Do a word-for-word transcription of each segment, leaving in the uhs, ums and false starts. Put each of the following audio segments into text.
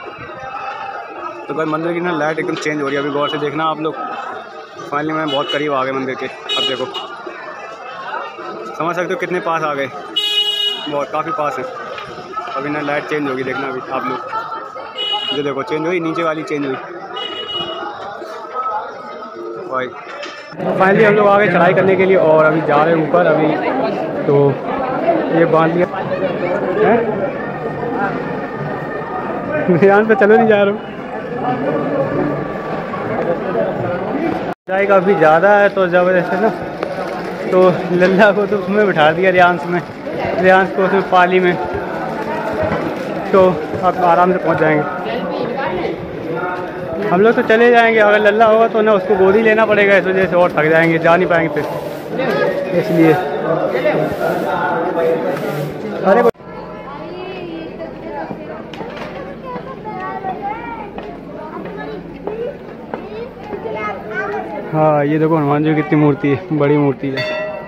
तो भाई मंदिर की ना लाइट एकदम चेंज हो रही है, अभी गौर से देखना आप लोग। फाइनली मैं बहुत करीब आ गए मंदिर के। अब देखो समझ सकते हो कितने पास आ गए, बहुत काफ़ी पास है। अभी ना लाइट चेंज होगी, देखना अभी आप लोग। जो देखो चेंज हुई, नीचे वाली चेंज हुई भाई। फाइनली हम लोग आ गए चढ़ाई करने के लिए और अभी जा रहे हैं ऊपर। अभी तो ये बांध लिया है, ध्यान पे चलो नहीं जा रहा हूँ। ऊंचाई काफ़ी ज़्यादा है तो ज़बरदस्त है ना, तो लल्ला को तो उसमें बिठा दिया, रियांस में, रियांस को उसमें पाली में, तो अब आराम से पहुंच जाएंगे। हम लोग तो चले जाएंगे, अगर लल्ला होगा तो ना उसको गोदी लेना पड़ेगा, इस वजह से और थक जाएंगे, जा नहीं पाएंगे फिर, इसलिए। अरे हाँ ये देखो हनुमान जी की कितनी मूर्ति है, बड़ी मूर्ति है।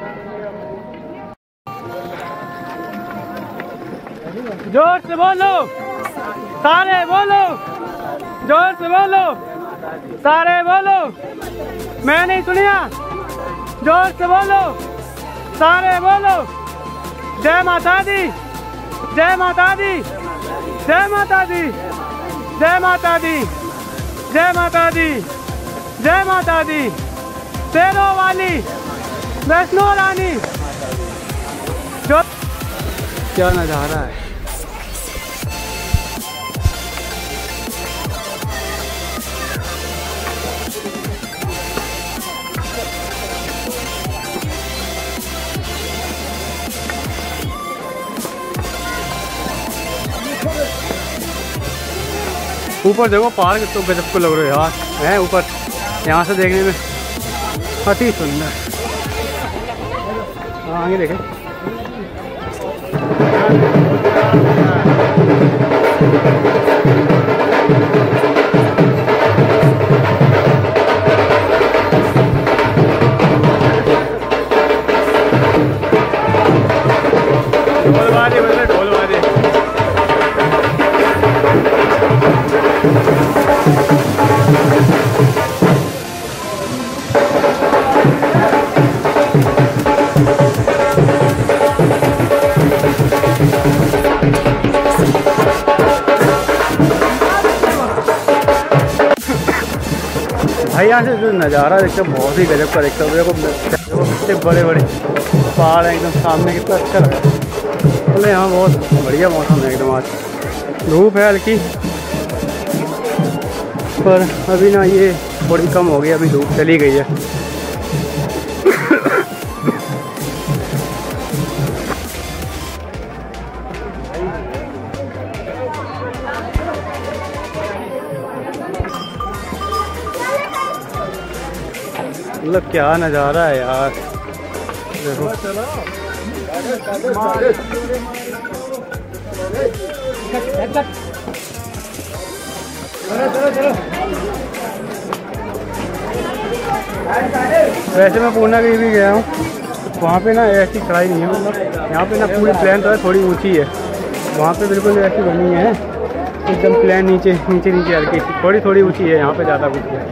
जोर से बोलो सारे, बोलो जोर से बोलो सारे, बोलो, मैं नहीं सुनिया, जोर से बोलो सारे, बोलो। जय माता दी, जय माता दी, जय माता दी, जय माता दी, जय माता दी, जय माता दी, शेरों वाली वैष्णो रानी। जो क्या नज़ारा है, ऊपर देखो पहाड़ तो गजब को लग रहे हो यार, है ऊपर, यहाँ से देखने में अति सुंदर। हाँ आगे देखें, ढोल बाजे बजे, ढोल बाजे। भाई यहाँ से जो नज़ारा देखते हो बहुत ही गजब का देखते हो। देखो कितने बड़े बड़े पहाड़ हैं एकदम सामने, कितना अच्छा लग रहा है। बोले यहाँ बहुत बढ़िया मौसम है एकदम। आज धूप है हल्की, पर अभी ना ये थोड़ी कम हो गई, अभी धूप चली गई है। मतलब क्या नज़ारा है यार, देखो वैसे मैं पूना भी भी गया हूँ, वहाँ पे ना ऐसी चढ़ाई नहीं है। मतलब यहाँ पे ना पूरी प्लेन तो है, थोड़ी ऊंची है, वहाँ पे बिल्कुल ऐसी बनी है एकदम प्लेन, नीचे नीचे नीचे हल्की, थोड़ी थोड़ी ऊंची है, यहाँ पे ज़्यादा कुछ है।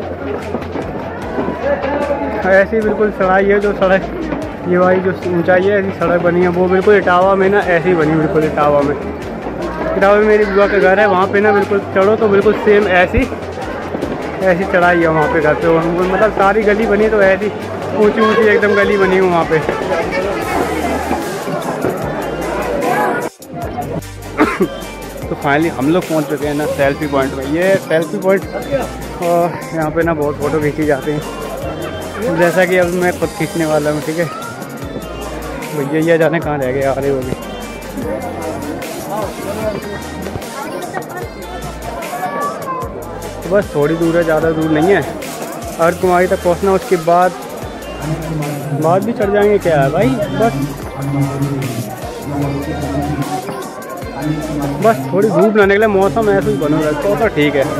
ऐसी बिल्कुल चढ़ाई है जो सड़क, ये वाली जो ऊंचाई है, ऐसी सड़क बनी है, वो बिल्कुल इटावा में ना ऐसी बनी, बिल्कुल इटावा में। इटावा में मेरी बुआ का घर है, वहाँ पे ना बिल्कुल चढ़ो तो बिल्कुल सेम ऐसी ऐसी चढ़ाई है वहाँ पे घर पे। मतलब सारी गली बनी तो ऐसी ऊंची ऊंची एकदम गली बनी है वहाँ पे। तो फाइनली हम लोग पहुँच चुके हैं ना सेल्फी पॉइंट में। ये सेल्फी पॉइंट, और यहाँ पे ना बहुत फ़ोटो खींची जाती हैं, जैसा कि अब मैं खुद खींचने वाला हूँ। ठीक है भैया, ये जाने कहाँ रह गए आ रहे होगी। तो बस थोड़ी दूर है, ज़्यादा दूर नहीं है, अर्धकुमारी तक पहुँचना, उसके बाद बाद भी चढ़ जाएंगे। क्या है भाई, बस बस थोड़ी धूप ना निकले, मौसम ऐसे ही बना रहता तो ठीक है।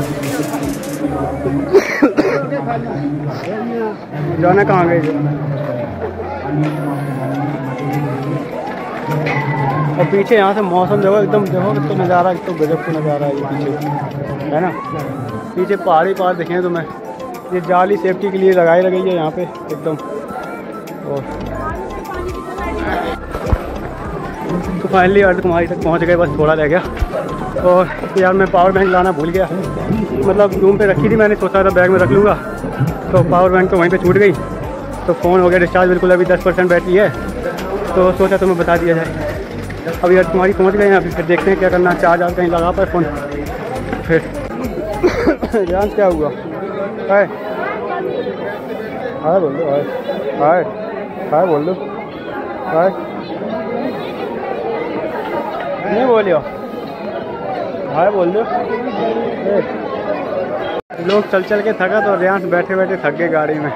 जाना कहाँ गए जो और पीछे यहाँ से मौसम देखो एकदम, देखो तो नज़ारा एकदम तो गजब का नज़ारा है ये पीछे, है ना। पीछे पहाड़ी पहाड़ दिखे तुम्हें। ये जाली सेफ्टी के लिए लगाई लगी है यहाँ पे एकदम। और तो फाइनली अर्धकुमारी तक पहुँच गए, बस थोड़ा रह गया। और यार मैं पावर बैंक लाना भूल गया, मतलब रूम पे रखी थी मैंने, सोचा था बैग में रख लूँगा, तो पावर बैंक तो वहीं पे छूट गई। तो फ़ोन हो गया डिस्चार्ज बिल्कुल, अभी दस परसेंट बैटरी है, तो सोचा तुम्हें बता दिया जाए। अभी अर्धकुमारी पहुँच गए हैं, अभी फिर देखते हैं क्या करना। चार्ज आज कहीं लगा पाए फ़ोन फिर। ध्यान क्या हुआ? हाय हाय बोल दो, हाय हाय हाय बोल दो, हाय नहीं बोलियो, हाय बोल दो। लोग चल चल के थका, तो रियांश बैठे बैठे थक गए गाड़ी में।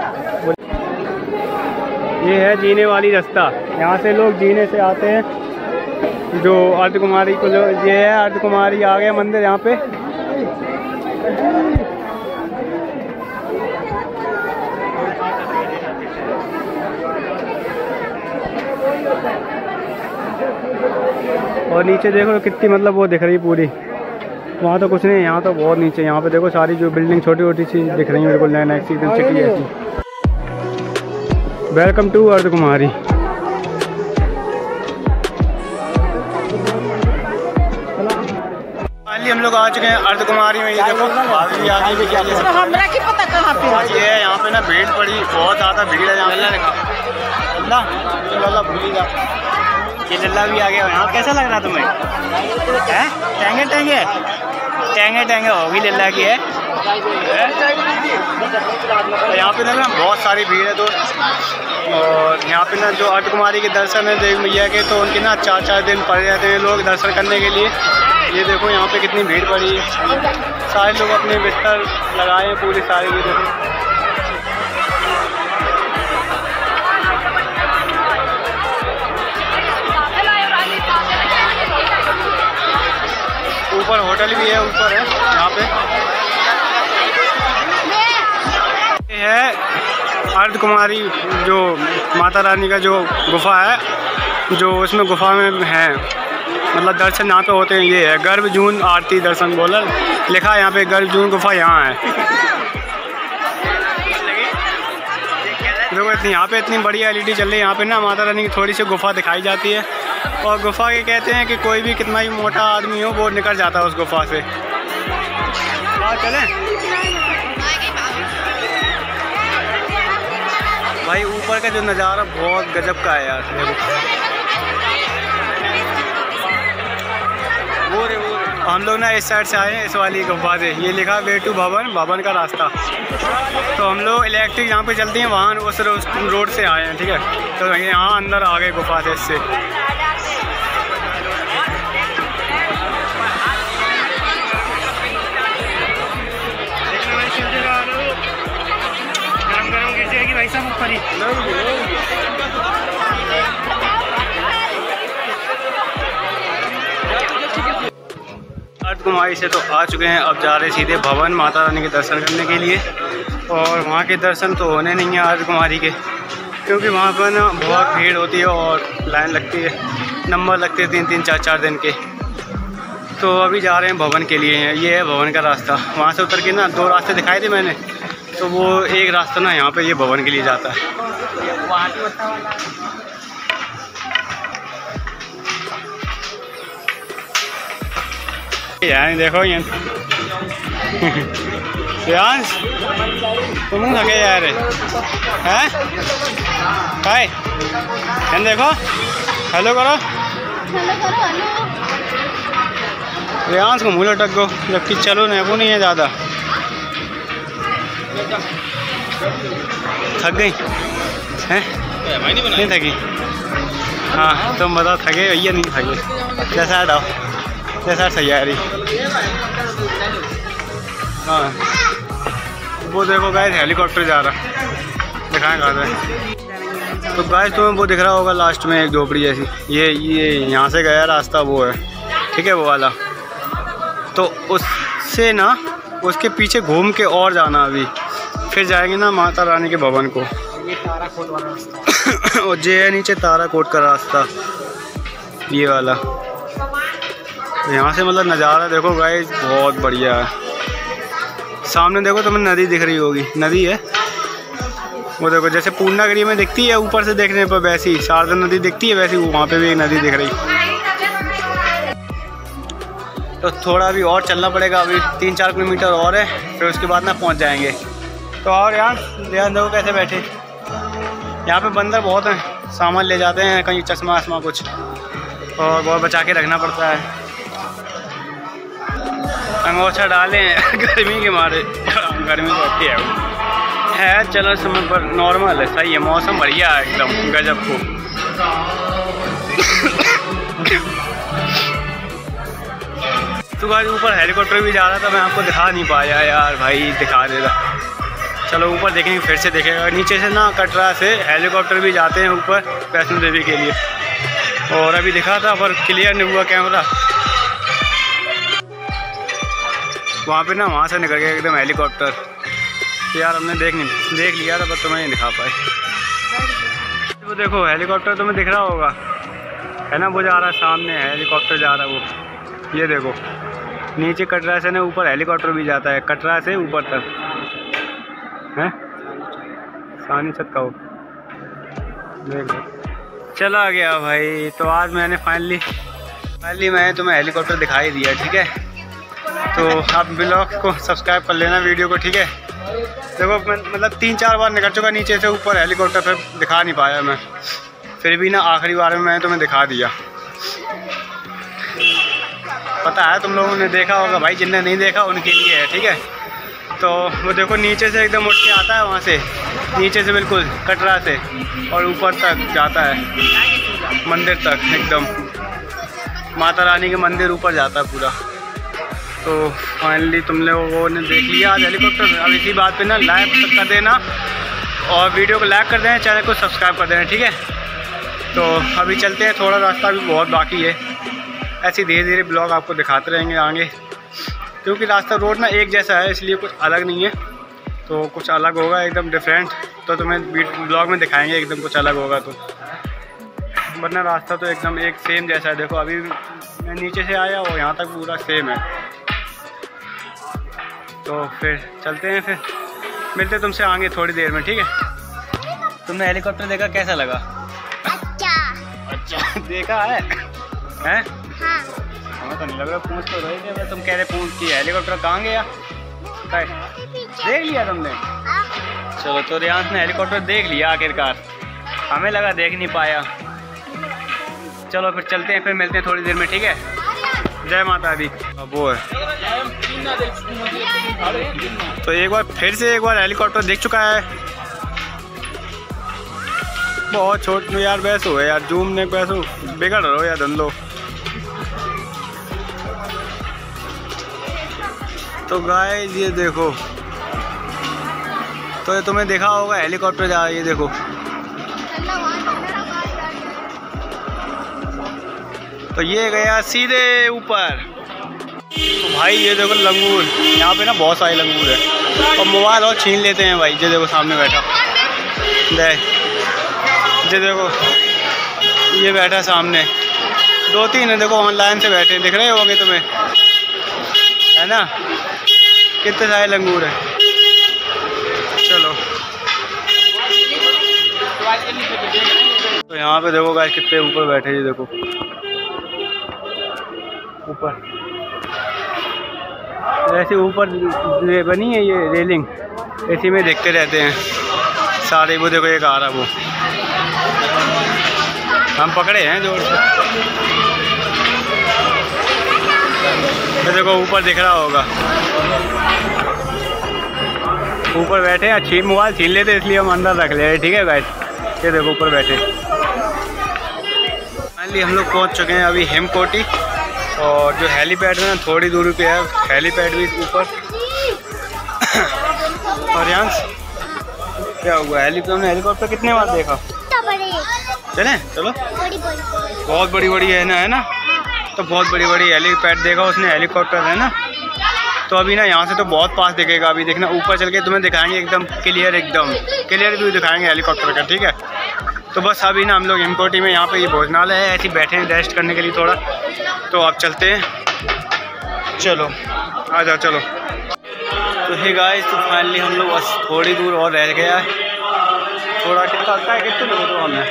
ये है जीने वाली रास्ता, यहाँ से लोग जीने से आते हैं। जो अर्धकुमारी को जो ये है अर्धकुमारी आ गया मंदिर यहाँ पे। और नीचे देखो कितनी मतलब वो दिख रही पूरी, वहाँ तो कुछ नहीं, यहाँ तो बहुत नीचे। यहाँ पे देखो सारी जो बिल्डिंग छोटी छोटी सी दिख रही है बिल्कुल नया नया एकदम सिटी ऐसी। Welcome to Ardhkumari. फाइनली हम लोग आ चुके हैं अर्धकुमारी में। ये देखो भाभी भी आ गई, क्या हमरा की पता कहाँ पे ये है। यहाँ पे ना भीड़ पड़ी, बहुत ज़्यादा भीड़ है यहाँ पे। लल्ला भूल जा, ये लल्ला भी आ गया यहाँ। कैसा लग रहा तुम्हें? हैं टेंगे टेंगे टेंगे टेंगे होगी लल्ला की है। यहाँ पे ना बहुत सारी भीड़ है दोस्त। और यहाँ पे ना जो अर्धकुमारी के दर्शन है देवी मैया के, तो उनके ना चार चार दिन पड़े रहते हैं लोग दर्शन करने के लिए। ये देखो यहाँ पे कितनी भीड़ पड़ी है, सारे लोग अपने बिस्तर लगाए हैं पूरी सारी। ये देखो ऊपर होटल भी है, ऊपर है यहाँ पे। ये है अर्धकुमारी जो माता रानी का जो गुफा है, जो उसमें गुफा में है, मतलब दर्शन यहाँ पे होते हैं। ये है गर्भजून आरती दर्शन बोला लिखा है यहाँ पे, गर्भजून गुफा यहाँ है। देखो इतनी यहाँ पे इतनी बड़ी एलईडी चल रही है। यहाँ पे ना माता रानी की थोड़ी सी गुफा दिखाई जाती है। और गुफा के कहते हैं कि कोई भी कितना ही मोटा आदमी हो वो निकल जाता है उस गुफा से। हाँ चलें भाई, ऊपर का जो नज़ारा बहुत गजब का है यार। देखो वो रे वो रे। हम लोग ना इस साइड से आए हैं, इस वाली गुफा से। ये लिखा वे टू भवन, भवन का रास्ता। तो हम लोग इलेक्ट्रिक जहाँ पे चलती हैं वहाँ उस रोड से आए हैं, ठीक है। तो यहाँ अंदर आ गए गुफा से इससे। गरम गरम गिर जाएगी भाई साहब ऊपर ही। अर्धकुमारी से तो आ चुके हैं, अब जा रहे सीधे भवन माता रानी के दर्शन करने के लिए। और वहाँ के दर्शन तो होने नहीं है अर्धकुमारी के, क्योंकि वहाँ पर ना बहुत भीड़ होती है और लाइन लगती है, नंबर लगते हैं तीन तीन चार चार दिन के। तो अभी जा रहे हैं भवन के लिए। ये है भवन का रास्ता। वहाँ से उतर के ना दो रास्ते दिखाए थे मैंने, तो वो एक रास्ता ना यहाँ पे ये भवन के लिए जाता है। यार देखो ये रियांश तुम थके यार हैं काय हैं, देखो हेलो करो, रियांश को मुँह लटक गो, जबकि चलो नेको नहीं है ज़्यादा। थक गई हैं? नहीं थकी? हाँ तुम बताओ थके भैया? नहीं थके? जैसा हटाओ, जैसा तैयारी। हाँ वो देखो गाइस हेलीकॉप्टर जा रहा, दिखाएं कहाँ से। तो गाइस तुम्हें वो दिख रहा होगा लास्ट में एक झोपड़ी जैसी, ये ये यहाँ से गया रास्ता वो है, ठीक है वो वाला। तो उससे ना उसके पीछे घूम के और जाना, अभी फिर जाएंगे ना माता रानी के भवन को। ये ताराकोट वाला रास्ता और ये है नीचे ताराकोट का रास्ता। ये वाला। यहाँ से मतलब नज़ारा देखो गाइस बहुत बढ़िया है। सामने देखो तुम्हें नदी दिख रही होगी, नदी है वो देखो, जैसे पूर्णागिरी में दिखती है ऊपर से देखने पर, वैसी शारदा नदी दिखती है, वैसी वहाँ पे भी एक नदी दिख रही। तो थोड़ा अभी और चलना पड़ेगा, अभी तीन चार किलोमीटर और है, फिर उसके बाद ना पहुँच जाएंगे। तो और यार ध्यान देखो कैसे बैठे, यहाँ पे बंदर बहुत हैं, सामान ले जाते हैं कहीं, चश्मा वश्मा कुछ, और बहुत बचा के रखना पड़ता है। अंगोछा डाले हैं गर्मी के मारे, गर्मी तो अच्छी है है चलो समय पर नॉर्मल है, सही है, मौसम बढ़िया है एकदम गजब को। तो गाड़ी ऊपर हेलीकॉप्टर भी जा रहा था, मैं आपको दिखा नहीं पाया यार, भाई दिखा देगा। चलो ऊपर देखेंगे, फिर से देखेगा। नीचे से ना कटरा से हेलीकॉप्टर भी जाते हैं ऊपर वैष्णो देवी के लिए, और अभी दिखा था पर क्लियर नहीं हुआ कैमरा। वहाँ पे ना वहाँ से निकल गया एकदम हेलीकॉप्टर, तो यार हमने देख नहीं देख लिया था पर तुम्हें नहीं दिखा पाए। वो देखो हेलीकॉप्टर तुम्हें दिख रहा होगा है ना, वो जा रहा है सामने, हेलीकॉप्टर जा रहा है वो, ये देखो नीचे कटरा से ना ऊपर हेलीकॉप्टर भी जाता है, कटरा से ऊपर तक है, सानी छत का वो देख लो। चला गया भाई। तो आज मैंने फाइनली फाइनली मैंने तुम्हें हेलीकॉप्टर दिखाई दिया, ठीक है। तो आप ब्लॉग को सब्सक्राइब कर लेना, वीडियो को, ठीक है। देखो मैं मतलब तीन चार बार निकल चुका नीचे से ऊपर हेलीकॉप्टर, पर दिखा नहीं पाया मैं, फिर भी ना आखिरी बार में मैंने तुम्हें दिखा दिया। पता है तुम लोगों ने देखा होगा भाई, जिनने नहीं देखा उनके लिए है, ठीक है। तो वो देखो नीचे से एकदम उठ के आता है वहाँ से, नीचे से बिल्कुल कटरा से, और ऊपर तक जाता है मंदिर तक, एकदम माता रानी के मंदिर ऊपर जाता है पूरा। तो फाइनली तुम लोगों ने देख लिया आज हेलीकॉप्टर। अब इसी बात पे ना लाइक कर देना, और वीडियो को लाइक कर देना, चैनल को सब्सक्राइब कर देना, ठीक है। तो अभी चलते हैं, थोड़ा रास्ता भी बहुत बाकी है, ऐसे धीरे धीरे ब्लॉग आपको दिखाते रहेंगे आगे, क्योंकि रास्ता रोड ना एक जैसा है, इसलिए कुछ अलग नहीं है। तो कुछ अलग होगा एकदम डिफरेंट, तो तुम्हें ब्लॉग में दिखाएंगे एकदम कुछ अलग होगा तो, वरना रास्ता तो एकदम एक सेम जैसा है। देखो अभी मैं नीचे से आया और यहाँ तक पूरा सेम है। तो फिर चलते हैं, फिर मिलते तुमसे आगे थोड़ी देर में, ठीक है। तुमने हेलीकॉप्टर देखा, कैसा लगा? अच्छा अच्छा देखा है हैं? हाँ। हमें तो नहीं लग रहा, पूछ तो रहे थे, तुम कह रहे पूछ की हेलीकॉप्टर कहाँ गया, देख लिया तुमने? चलो तो रियांश ने हेलीकॉप्टर देख लिया आखिरकार, हमें लगा देख नहीं पाया। चलो फिर चलते हैं, फिर मिलते हैं थोड़ी देर में, ठीक है। जय माता दी। अब वो है तो एक बार फिर से एक बार हेलीकॉप्टर देख चुका है, बहुत छोट यार बैसो है यार, जूम ने बैसो बिगड़ रहो यार धंधो। तो गाइस ये देखो, तो ये तुम्हें देखा होगा हेलीकॉप्टर जा रही है, देखो तो ये गया सीधे ऊपर। तो भाई ये देखो लंगूर, यहाँ पे ना बहुत सारे लंगूर है, और मोबाइल और छीन लेते हैं भाई। ये देखो सामने बैठा, देख ये देखो ये बैठा सामने, दो तीन है देखो ऑनलाइन से बैठे, दिख रहे होंगे तुम्हें, है ना, कितने सारे लंगूर हैं। चलो तो यहाँ पे देखो गाइस कितने ऊपर बैठे, ये देखो ऊपर, ऐसे ऊपर बनी है ये रेलिंग, इसी में देखते रहते हैं सारे। वो देखो एक आ रहा, वो हम पकड़े हैं जोर से, तो देखो ऊपर दिख रहा होगा, ऊपर बैठे हैं। छीन मोबाइल छीन लेते इसलिए हम अंदर रख ले, ठीक है गाइस। ये देखो ऊपर बैठे। फाइनली हम लोग पहुंच चुके हैं अभी हेमकोटी, और जो हेलीपैड है ना थोड़ी दूरी पे है, हेलीपैड भी ऊपर। और यहाँ क्या हुआ, हेलीकॉप्टर हेलीकॉप्टर कितने बार देखा? चले चलो, बहुत बड़ी बड़ी है ना, है ना, तो बहुत बड़ी बड़ी हेलीपैड देखा उसने, हेलीकॉप्टर है ना। तो अभी ना यहाँ से तो बहुत पास दिखेगा, अभी देखना ऊपर चल के तुम्हें दिखाएंगे एकदम क्लियर, एकदम क्लियर व्यू दिखाएंगे हेलीकॉप्टर का, ठीक है। तो बस अभी ना हम लोग एमकोटी में यहाँ पे ये भोजनालय है, ऐसे बैठे हैं रेस्ट करने के लिए थोड़ा। तो आप चलते हैं, चलो आ जाओ चलो। तो हे गाइस, तो फाइनली हम लोग बस थोड़ी दूर और रह गया है। थोड़ा कितना लगता है, कितने लोग तो हमने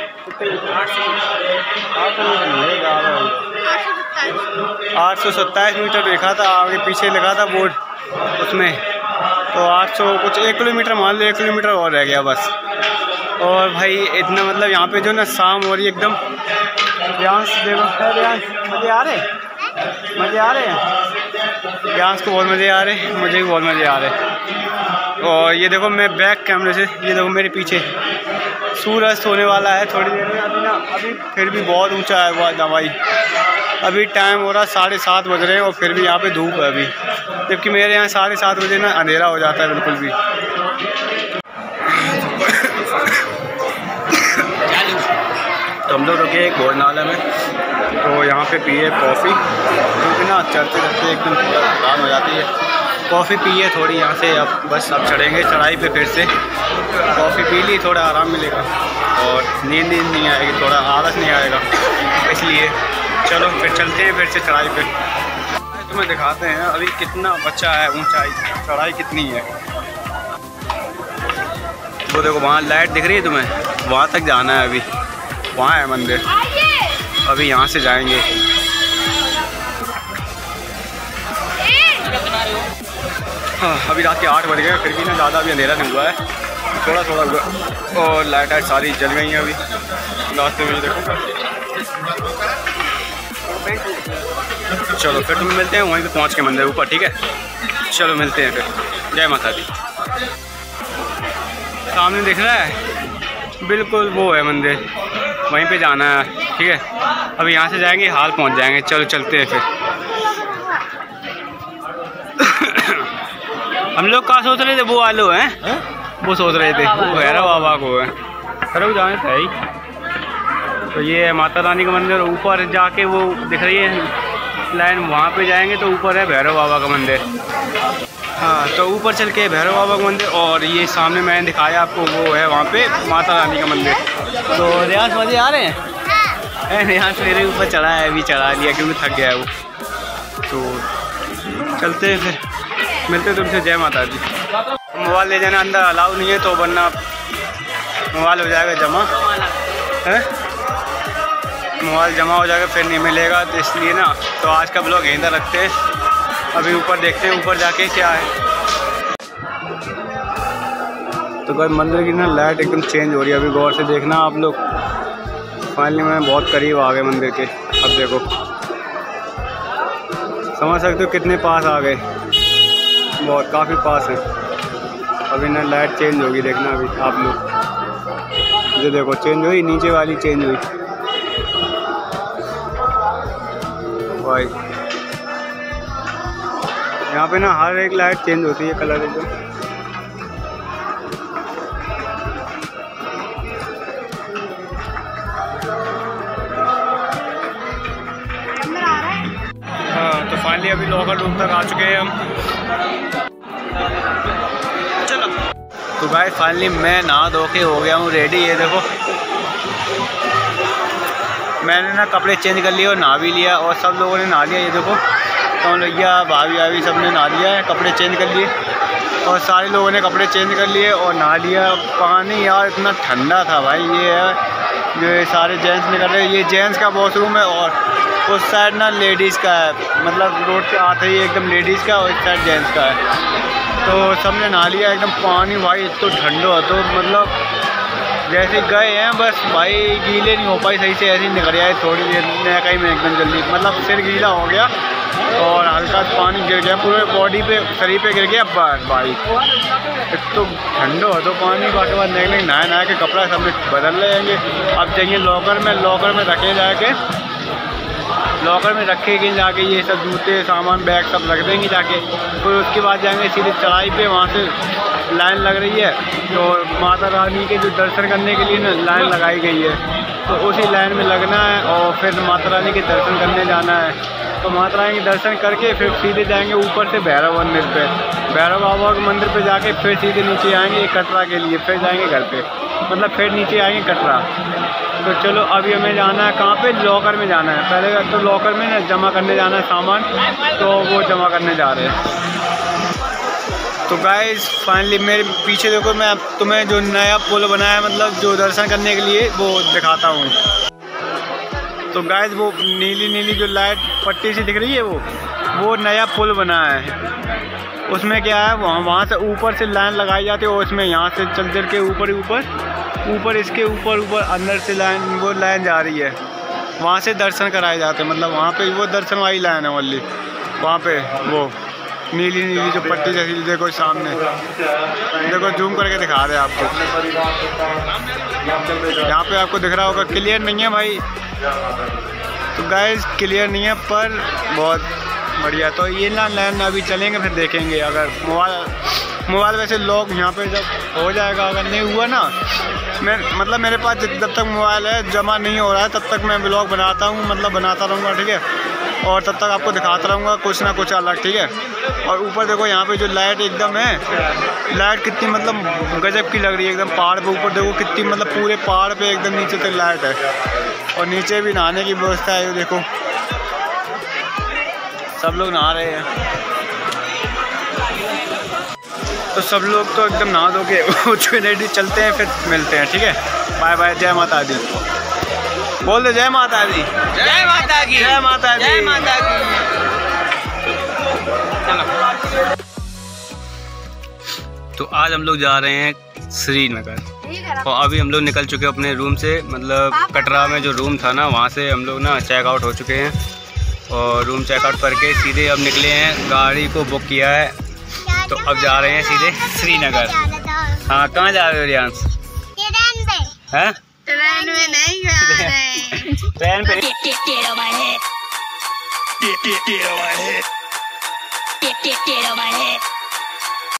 आठ सौ सत्ताईस मीटर देखा था, आगे पीछे लगा था बोर्ड उसमें। तो आठ सौ कुछ एक किलोमीटर मान लो, एक किलोमीटर और रह गया बस। और भाई इतना मतलब यहाँ पे जो ना शाम हो रही है एकदम। रियांश देखो, मज़े आ रहे मज़े आ रहे हैं रियांश को बहुत मज़े आ रहे हैं, मुझे भी बहुत मज़े आ रहे हैं। और ये देखो मैं बैक कैमरे से, ये देखो मेरे पीछे सूरज होने वाला है थोड़ी देर में। अभी ना अभी फिर भी बहुत ऊंचा है वो दवाई। अभी टाइम हो रहा है साढ़े सात बज रहे हैं और फिर भी यहाँ पे धूप है अभी, जबकि मेरे यहाँ साढ़े सात बजे ना अंधेरा हो जाता है बिल्कुल भी। तो हम लोग रुके एक भोजनालय में, तो यहाँ पे पिए कॉफ़ी, क्योंकि ना चढ़ते चढ़ते एकदम थोड़ा थकान हो जाती है। कॉफ़ी पिए थोड़ी यहाँ से, अब बस अब चढ़ेंगे चढ़ाई पे फिर से। कॉफ़ी पी ली, थोड़ा आराम मिलेगा और नींद नींद नहीं आएगी, थोड़ा आलस नहीं आएगा, इसलिए चलो फिर चलते हैं फिर से चढ़ाई पे। तुम्हें दिखाते हैं अभी कितना बचा है ऊंचाई, चढ़ाई कितनी है। वो देखो वहाँ लाइट दिख रही है तुम्हें, वहाँ तक जाना है अभी, वहाँ है मंदिर, अभी यहाँ से जाएंगे। हाँ अभी रात के आठ बज गए, फिर भी ना ज़्यादा अभी अंधेरा नहीं हुआ है, थोड़ा थोड़ा हुआ। और लाइट वाइट सारी जल गई हैं अभी रास्ते में, देखो। चलो फिर तुम्हें मिलते हैं वहीं पे पहुँच के मंदिर ऊपर, ठीक है। चलो मिलते हैं फिर। जय माता दी। सामने दिख रहा है बिल्कुल वो है मंदिर, वहीं पे जाना है, ठीक है। अब यहाँ से जाएंगे हाल पहुँच जाएंगे। चलो चलते हैं फिर। हम लोग कहाँ सोच रहे थे, वो आलू हैं है? वो सोच रहे थे वो भैरव बाबा को है, करो जाने थे ही। तो ये है माता रानी का मंदिर, ऊपर जाके वो दिख रही है लाइन, वहाँ पे जाएंगे तो ऊपर है भैरव बाबा का मंदिर। हाँ तो ऊपर चल के भैरव बाबा का मंदिर, और ये सामने मैंने दिखाया आपको वो है वहाँ पे माता रानी का मंदिर। तो रियाज मज़े आ रहे हैं? रियाज मेरे ऊपर चढ़ा है, अभी चढ़ा लिया क्योंकि थक गया है वो। तो चलते हैं फिर, मिलते तुमसे। जय माता दी। मोबाइल ले जाना अंदर अलाउ नहीं है, तो वरना मोबाइल हो जाएगा जमा है, मोबाइल जमा हो जाएगा फिर नहीं मिलेगा, तो इसलिए ना तो आज का ब्लॉग यहीं तक रखते हैं। अभी ऊपर देखते हैं ऊपर जाके क्या है। तो भाई मंदिर की ना लाइट एकदम चेंज हो रही है, अभी गौर से देखना आप लोग। फाइनली मैं बहुत करीब आ गए मंदिर के, अब देखो समझ सकते हो कितने पास आ गए, बहुत काफ़ी पास है। अभी ना लाइट चेंज होगी, देखना अभी आप लोग। जो देखो चेंज हुई, नीचे वाली चेंज हुई भाई। यहाँ पे ना हर एक लाइट चेंज होती है कलर एकदम। हाँ तो फाइनली अभी लोकल रूम तक आ चुके हैं हम। चलो तो भाई फाइनली मैं नहा धो के हो गया हूँ रेडी। ये देखो मैंने ना कपड़े चेंज कर लिए और नहा भी लिया, और सब लोगों ने नहा लिया। ये देखो तो भैया भाभी भाभी सब ने नहा लिया है, कपड़े चेंज कर लिए, और सारे लोगों ने कपड़े चेंज कर लिए और नहा लिया। पानी यार इतना ठंडा था भाई। ये है जो ये सारे जेंट्स निकल रहे हैं, ये जेंट्स का वॉशरूम है, और उस साइड ना लेडीज़ का है, मतलब रोड पे आते ही एकदम लेडीज़ का और इस साइड जेंट्स का है। तो सब ने नहा लिया एकदम। पानी भाई इतना ठंडा हो, तो मतलब जैसे गए हैं बस भाई गीले नहीं हो पाई सही से, ऐसे ही निकल आए थोड़ी देर में कहीं में एकदम जल्दी, मतलब सिर गीला हो गया और हल्का पानी गिर गया पूरे बॉडी पे, शरीर पे गिर गया बस भाई। एक तो ठंडा हो तो पानी, बाकी बाद निकलेंगे नहा नहा के कपड़ा सब बदल लेंगे। अब जाइए लॉकर में, लॉकर में रखे जाके, लॉकर में रखेंगे जाके ये सब जूते सामान बैग सब रख देंगे जाके। फिर उसके बाद जाएंगे सीधे चढ़ाई पे, वहाँ से लाइन लग रही है तो माता रानी के जो दर्शन करने के लिए ना लाइन लगाई गई है, तो उसी लाइन में लगना है और फिर माता रानी के दर्शन करने जाना है। तो माता रानी के दर्शन करके फिर सीधे जाएंगे ऊपर से भैरव मंदिर पे, भैरव बाबा के मंदिर पे जाके फिर सीधे नीचे आएंगे कटरा के लिए, फिर जाएंगे घर पे, मतलब फिर नीचे आएंगे कटरा। तो चलो अभी हमें जाना है कहाँ पे, लॉकर में जाना है। पहले तो लॉकर में ना जमा करने जाना है सामान, तो वो जमा करने जा रहे हैं। तो गाइस फाइनली मेरे पीछे देखो, मैं तुम्हें जो नया पुल बनाया है मतलब जो दर्शन करने के लिए वो दिखाता हूँ। तो गाइस वो नीली नीली जो लाइट पट्टी सी दिख रही है वो वो नया पुल बना है। उसमें क्या है, वहाँ वहाँ से ऊपर से लाइन लगाई जाती है और उसमें यहाँ से चल चल के ऊपर ऊपर ऊपर इसके ऊपर ऊपर अंदर से लाइन वो लाइन जा रही है, वहाँ से दर्शन कराए जाते हैं। मतलब वहाँ पे वो दर्शन वाली लाइन है ओनली, वहाँ पे वो नीली नीली जो पट्टी जैसी देखो सामने, देखो जूम करके दिखा रहे हैं आपको। यहाँ पे आपको दिख रहा होगा, क्लियर नहीं है भाई, तो गाइस क्लियर नहीं है पर बहुत बढ़िया। तो ये ना लाइन अभी चलेंगे फिर देखेंगे। अगर मोबाइल मोबाइल वैसे लॉक यहाँ पे जब हो जाएगा, अगर नहीं हुआ ना, मैं मतलब मेरे पास जब तक मोबाइल है जमा नहीं हो रहा है तब तक मैं ब्लॉग बनाता हूँ, मतलब बनाता रहूँगा, ठीक है। और तब तक आपको दिखाता रहूँगा कुछ ना कुछ अलग, ठीक है। और ऊपर देखो यहाँ पे जो लाइट एकदम है, लाइट कितनी मतलब गजब की लग रही है एकदम। पहाड़ पे ऊपर देखो कितनी मतलब पूरे पहाड़ पे एकदम नीचे तक लाइट है। और नीचे भी नहाने की व्यवस्था है, देखो सब लोग नहा रहे हैं। तो सब लोग तो एकदम नहा धो के उठ रेडी चलते हैं, फिर मिलते हैं, ठीक है। बाय बाय, जय माता दी बोल दे, जय माता दी, जय माता की, जय माता दी, जय माता की। तो आज हम लोग जा रहे हैं श्रीनगर और अभी हम लोग निकल चुके हैं अपने रूम से। मतलब कटरा में जो रूम था ना, वहाँ से हम लोग ना चेकआउट हो चुके हैं और रूम चेकआउट करके सीधे अब निकले हैं, गाड़ी को बुक किया है। तो अब जा रहे हैं सीधे श्रीनगर। हाँ, कहाँ जा रहे हो रियांश? ट्रेन पे। हैं? ट्रेन में नहीं जा रहे। ट्रेन पे टेढ़ो मारे।